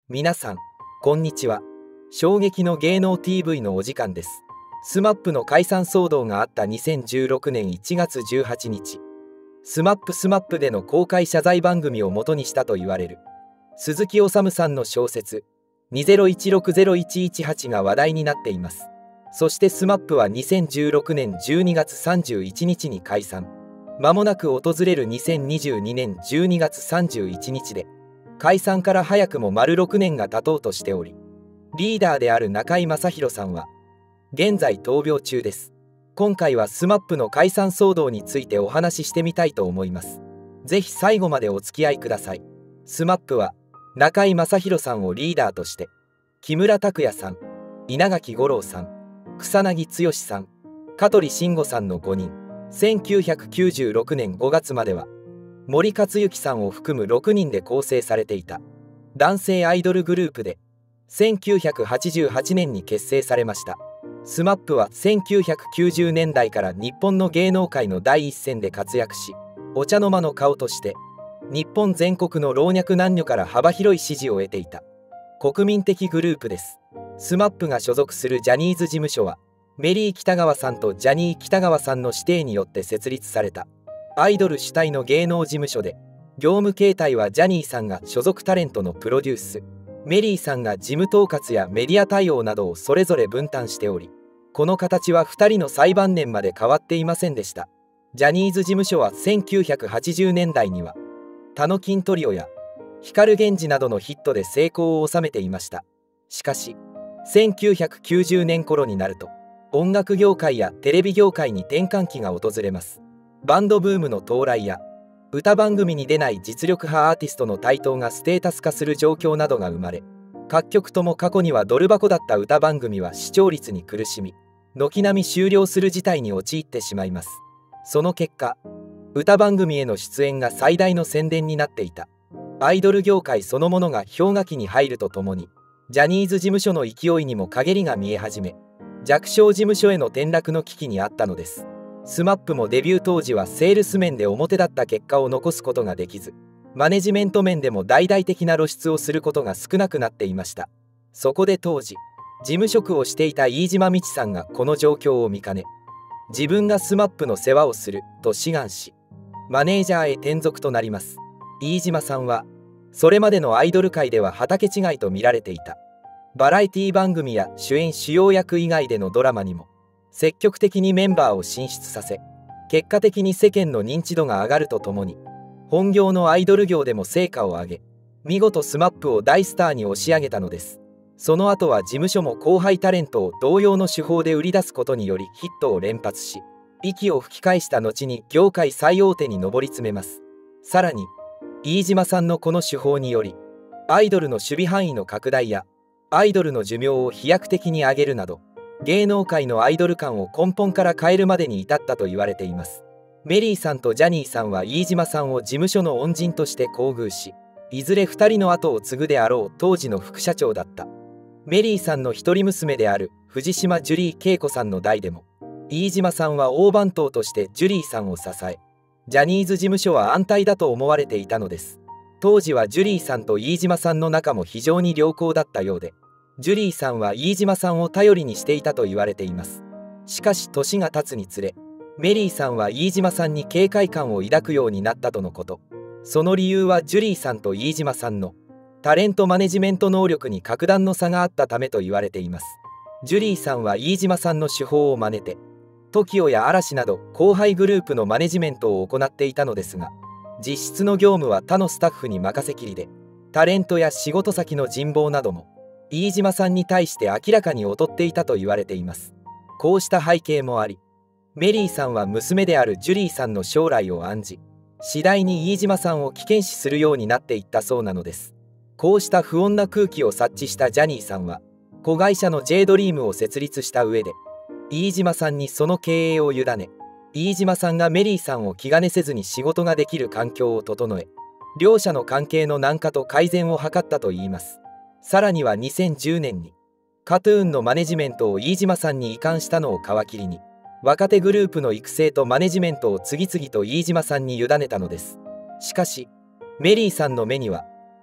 皆さん、こんにちは。衝撃の芸能 TV のお時間です。SMAP の解散騒動があった2016年1月18日、SMAP での公開謝罪番組を元にしたと言われる鈴木おさむさんの小説20160118が話題になっています。そして SMAP は2016年12月31日に解散。間もなく訪れる2022年12月31日で解散から早くも丸6年が経とうとしており、リーダーである中居正広さんは現在闘病中です。今回は SMAP の解散騒動についてお話ししてみたいと思います。ぜひ最後までお付き合いください。SMAP は中居正広さんをリーダーとして木村拓哉さん、稲垣吾郎さん、草薙剛さん、香取慎吾さんの5人、1996年5月までは森克行さんを含む6人で構成されていた男性アイドルグループで、1988年に結成されました。SMAP は1990年代から日本の芸能界の第一線で活躍し、お茶の間の顔として日本全国の老若男女から幅広い支持を得ていた国民的グループです。SMAP が所属するジャニーズ事務所はメリー北川さんとジャニー北川さんの指定によって設立されたアイドル主体の芸能事務所で、業務形態はジャニーさんが所属タレントのプロデュース、メリーさんが事務統括やメディア対応などをそれぞれ分担しており、この形は2人の最晩年まで変わっていませんでした。ジャニーズ事務所は1980年代にはタノキントリオや光源氏などのヒットで成功を収めていました。しかし1990年頃になると音楽業界やテレビ業界に転換期が訪れます。バンドブームの到来や歌番組に出ない実力派アーティストの台頭がステータス化する状況などが生まれ、各局とも過去にはドル箱だった歌番組は視聴率に苦しみ、軒並み終了する事態に陥ってしまいます。その結果、歌番組への出演が最大の宣伝になっていたアイドル業界そのものが氷河期に入るとともに、ジャニーズ事務所の勢いにも陰りが見え始め、弱小事務所への転落の危機にあったのです。SMAP もデビュー当時はセールス面で表立った結果を残すことができず、マネジメント面でも大々的な露出をすることが少なくなっていました。そこで当時事務職をしていた飯島道さんがこの状況を見かね、自分が SMAP の世話をすると志願し、マネージャーへ転属となります。飯島さんはそれまでのアイドル界では畑違いと見られていたバラエティ番組や主要役以外でのドラマにも積極的にメンバーを進出させ、結果的に世間の認知度が上がるとともに、本業のアイドル業でも成果を上げ、見事 SMAP を大スターに押し上げたのです。その後は事務所も後輩タレントを同様の手法で売り出すことによりヒットを連発し、息を吹き返した後に業界最大手に上り詰めます。さらに飯島さんのこの手法により、アイドルの守備範囲の拡大やアイドルの寿命を飛躍的に上げるなど、芸能界のアイドル感を根本から変えるまでに至ったと言われています。メリーさんとジャニーさんは飯島さんを事務所の恩人として厚遇し、いずれ2人の後を継ぐであろう当時の副社長だったメリーさんの一人娘である藤島ジュリー景子さんの代でも、飯島さんは大番頭としてジュリーさんを支え、ジャニーズ事務所は安泰だと思われていたのです。当時はジュリーさんと飯島さんの仲も非常に良好だったようで、ジュリーさんは飯島さんを頼りにしていたと言われています。しかし年が経つにつれ、メリーさんは飯島さんに警戒感を抱くようになったとのこと。その理由はジュリーさんと飯島さんのタレントマネジメント能力に格段の差があったためと言われています。ジュリーさんは飯島さんの手法を真似て TOKIO や嵐など後輩グループのマネジメントを行っていたのですが、実質の業務は他のスタッフに任せきりで、タレントや仕事先の人望なども飯島さんに対して明らかに劣っていたと言われています。こうした背景もあり、メリーさんは娘であるジュリーさんの将来を案じ、次第に飯島さんを危険視するようになっていったそうなのです。こうした不穏な空気を察知したジャニーさんは子会社の J ドリームを設立した上で、飯島さんにその経営を委ね、飯島さんがメリーさんを気兼ねせずに仕事ができる環境を整え、両者の関係の軟化と改善を図ったといいます。さらには2010年に KAT−TUN のマネジメントを飯島さんに移管したのを皮切りに、若手グループの育成とマネジメントを次々と飯島さんに委ねたのです。しかしメリーさんの目には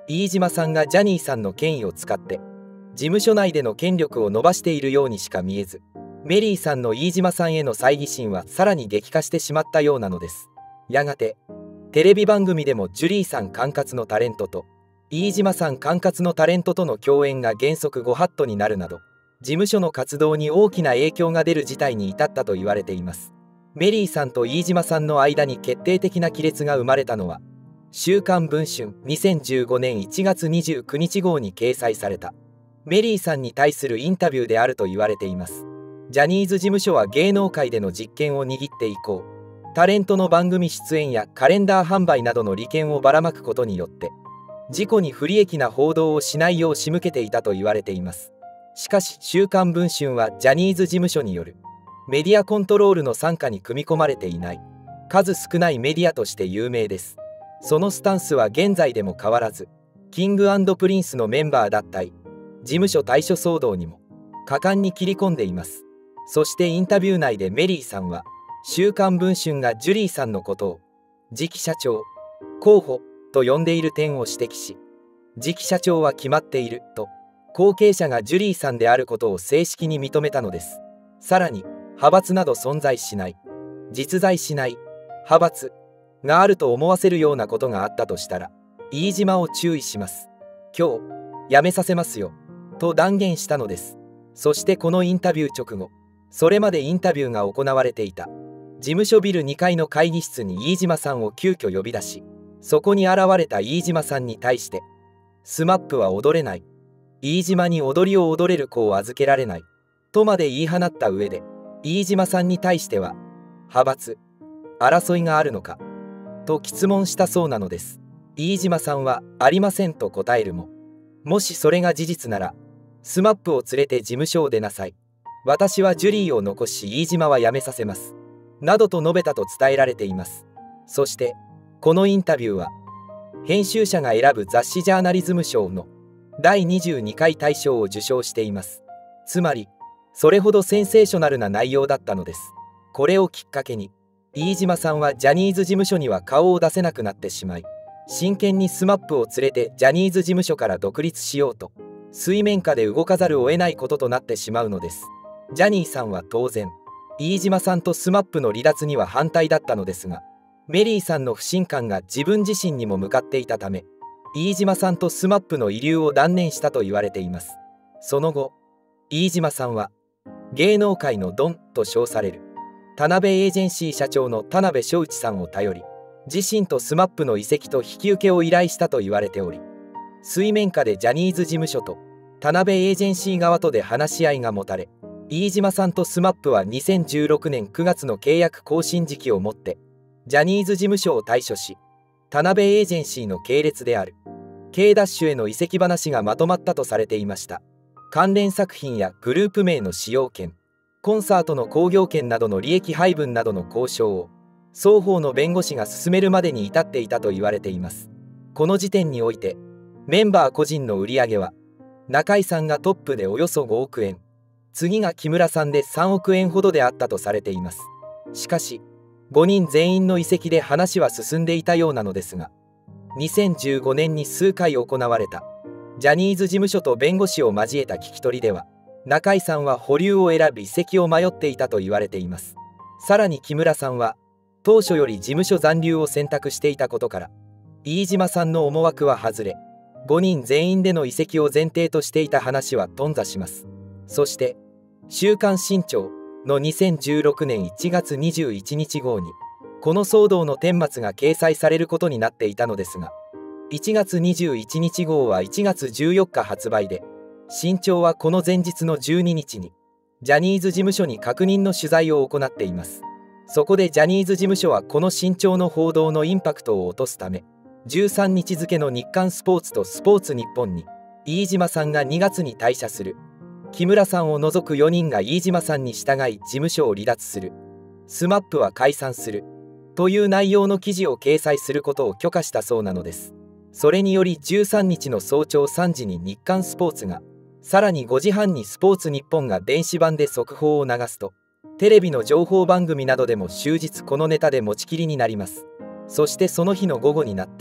飯島さんがジャニーさんの権威を使って事務所内での権力を伸ばしているようにしか見えず、メリーさんの飯島さんへの猜疑心はさらに激化してしまったようなのです。やがてテレビ番組でもジュリーさん管轄のタレントと飯島さん管轄のタレントとの共演が原則ご法度になるなど、事務所の活動に大きな影響が出る事態に至ったと言われています。メリーさんと飯島さんの間に決定的な亀裂が生まれたのは、週刊文春2015年1月29日号に掲載されたメリーさんに対するインタビューであると言われています。ジャニーズ事務所は芸能界での実権を握って以降、タレントの番組出演やカレンダー販売などの利権をばらまくことによって自己に不利益な報道をしないよう仕向けていたと言われています。しかし週刊文春はジャニーズ事務所によるメディアコントロールの傘下に組み込まれていない数少ないメディアとして有名です。そのスタンスは現在でも変わらず、キング&プリンスのメンバー脱退、事務所退所騒動にも果敢に切り込んでいます。そしてインタビュー内でメリーさんは、週刊文春がジュリーさんのことを次期社長、候補と呼んでいる点を指摘し、次期社長は決まっていると後継者がジュリーさんであることを正式に認めたのです。さらに派閥など存在しない、実在しない派閥があると思わせるようなことがあったとしたら、飯島を注意します。今日辞めさせますよと断言したのです。そしてこのインタビュー直後、それまでインタビューが行われていた事務所ビル2階の会議室に飯島さんを急遽呼び出し、そこに現れた飯島さんに対して、スマップは踊れない、飯島に踊りを踊れる子を預けられないとまで言い放った上で、飯島さんに対しては派閥争いがあるのかと詰問したそうなのです。飯島さんはありませんと答えるも、もしそれが事実ならスマップを連れて事務所を出なさい、私はジュリーを残し飯島は辞めさせますなどと述べたと伝えられています。そしてこのインタビューは編集者が選ぶ雑誌ジャーナリズム賞の第22回大賞を受賞しています。つまりそれほどセンセーショナルな内容だったのです。これをきっかけに飯島さんはジャニーズ事務所には顔を出せなくなってしまい、真剣にスマップを連れてジャニーズ事務所から独立しようと水面下で動かざるを得ないこととなってしまうのです。ジャニーさんは当然飯島さんとスマップの離脱には反対だったのですが、メリーさんの不信感が自分自身にも向かっていたため、飯島さんとスマップの遺留を断念したと言われています。その後飯島さんは芸能界のドンと称される田辺エージェンシー社長の田辺正一さんを頼り、自身とスマップの移籍と引き受けを依頼したと言われており、水面下でジャニーズ事務所と田辺エージェンシー側とで話し合いが持たれ、飯島さんとスマップは2016年9月の契約更新時期をもってジャニーズ事務所を退所し、田辺エージェンシーの系列である K ダッシュへの移籍話がまとまったとされていました。関連作品やグループ名の使用権、コンサートの興行権などの利益配分などの交渉を双方の弁護士が進めるまでに至っていたと言われています。この時点においてメンバー個人の売り上げは中居さんがトップでおよそ5億円、次が木村さんで3億円ほどであったとされています。しかし5人全員の移籍で話は進んでいたようなのですが、2015年に数回行われたジャニーズ事務所と弁護士を交えた聞き取りでは、中居さんは保留を選び移籍を迷っていたと言われています。さらに木村さんは当初より事務所残留を選択していたことから、飯島さんの思惑は外れ、5人全員での移籍を前提としていた話は頓挫します。そして週刊新潮の2016年1月21日号にこの騒動の顛末が掲載されることになっていたのですが、1月21日号は1月14日発売で、新潮はこの前日の12日にジャニーズ事務所に確認の取材を行っています。そこでジャニーズ事務所はこの新潮の報道のインパクトを落とすため、13日付の日刊スポーツとスポーツニッポンに飯島さんが2月に退社する、木村さんを除く4人が飯島さんに従い事務所を離脱する、スマップは解散するという内容の記事を掲載することを許可したそうなのです。それにより13日の早朝3時に日刊スポーツが、さらに5時半にスポーツニッポンが電子版で速報を流すと、テレビの情報番組などでも終日このネタで持ちきりになります。そしてその日の午後になって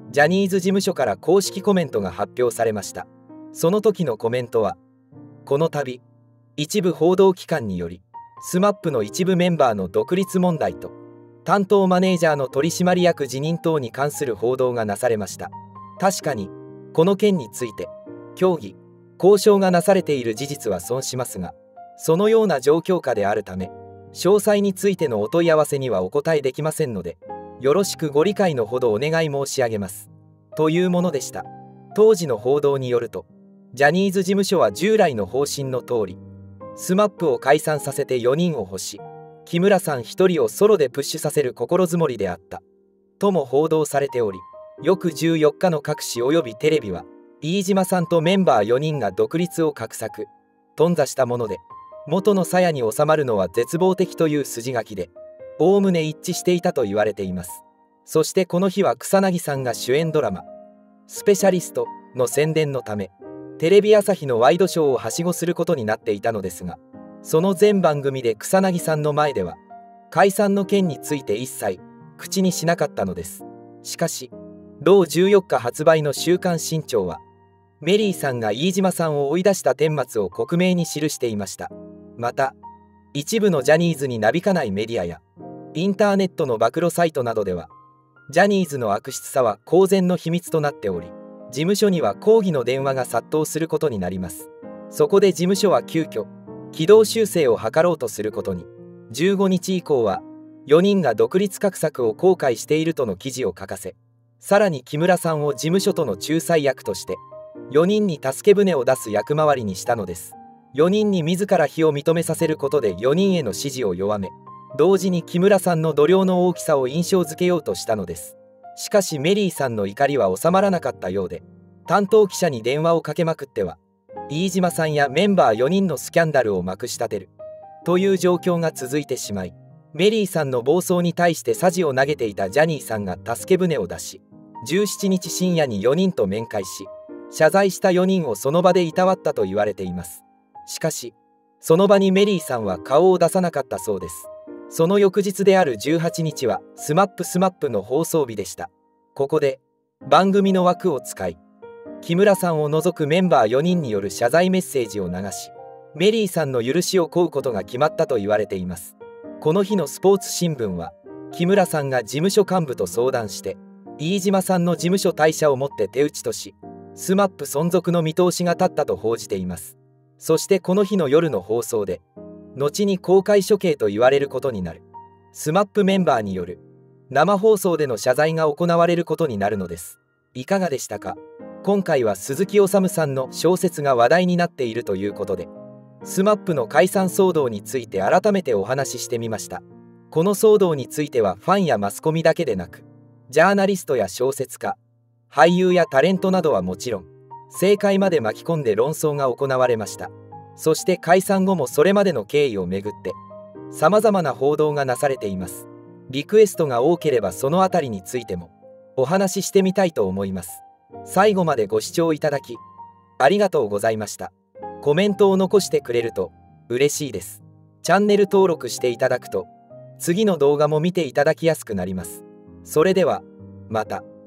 ジャニーズ事務所から公式コメントが発表されました。その時のコメントは、この度一部報道機関によりSMAPの一部メンバーの独立問題と担当マネージャーの取締役辞任等に関する報道がなされました。確かにこの件について協議交渉がなされている事実は存しますが、そのような状況下であるため詳細についてのお問い合わせにはお答えできませんので、よろしくご理解のほどお願い申し上げますというものでした。当時の報道によると、ジャニーズ事務所は従来の方針の通りSMAPを解散させて4人を欲し、木村さん1人をソロでプッシュさせる心づもりであったとも報道されており、翌14日の各紙及びテレビは飯島さんとメンバー4人が独立を画策頓挫したもので、元の鞘に収まるのは絶望的という筋書きでおおむね一致していたと言われています。そしてこの日は草薙さんが主演ドラマ「スペシャリスト」の宣伝のためテレビ朝日のワイドショーをはしごすることになっていたのですが、その全番組で草薙さんの前では解散の件について一切口にしなかったのです。しかし同14日発売の週刊新潮はメリーさんが飯島さんを追い出した顛末を克明に記していました。また一部のジャニーズになびかないメディアやインターネットの暴露サイトなどではジャニーズの悪質さは公然の秘密となっており、事務所には抗議の電話が殺到することになります。そこで事務所は急遽軌道修正を図ろうとすることに、15日以降は4人が独立画策を後悔しているとの記事を書かせ、さらに木村さんを事務所との仲裁役として4人に助け舟を出す役回りにしたのです。4人に自ら非を認めさせることで4人への支持を弱め、同時に木村さんの度量の大きさを印象づけようとしたのです。しかしメリーさんの怒りは収まらなかったようで、担当記者に電話をかけまくっては飯島さんやメンバー4人のスキャンダルをまくし立てるという状況が続いてしまい、メリーさんの暴走に対してさじを投げていたジャニーさんが助け舟を出し、17日深夜に4人と面会し謝罪した4人をその場でいたわったと言われています。しかしその場にメリーさんは顔を出さなかったそうです。その翌日である18日はSMAPの放送日でした。ここで番組の枠を使い木村さんを除くメンバー4人による謝罪メッセージを流し、メリーさんの許しを請うことが決まったと言われています。この日のスポーツ新聞は木村さんが事務所幹部と相談して飯島さんの事務所退社をもって手打ちとし、SMAP存続の見通しが立ったと報じています。そしてこの日の夜の放送で後に公開処刑と言われることになるSMAPメンバーによる生放送での謝罪が行われることになるのです。いかがでしたか？今回は鈴木おさむさんの小説が話題になっているということで、SMAPの解散騒動について改めてお話ししてみました。この騒動についてはファンやマスコミだけでなく、ジャーナリストや小説家、俳優やタレントなどはもちろん政界まで巻き込んで論争が行われました。そして解散後もそれまでの経緯をめぐってさまざまな報道がなされています。リクエストが多ければそのあたりについてもお話ししてみたいと思います。最後までご視聴いただきありがとうございました。コメントを残してくれると嬉しいです。チャンネル登録していただくと次の動画も見ていただきやすくなります。それではまた。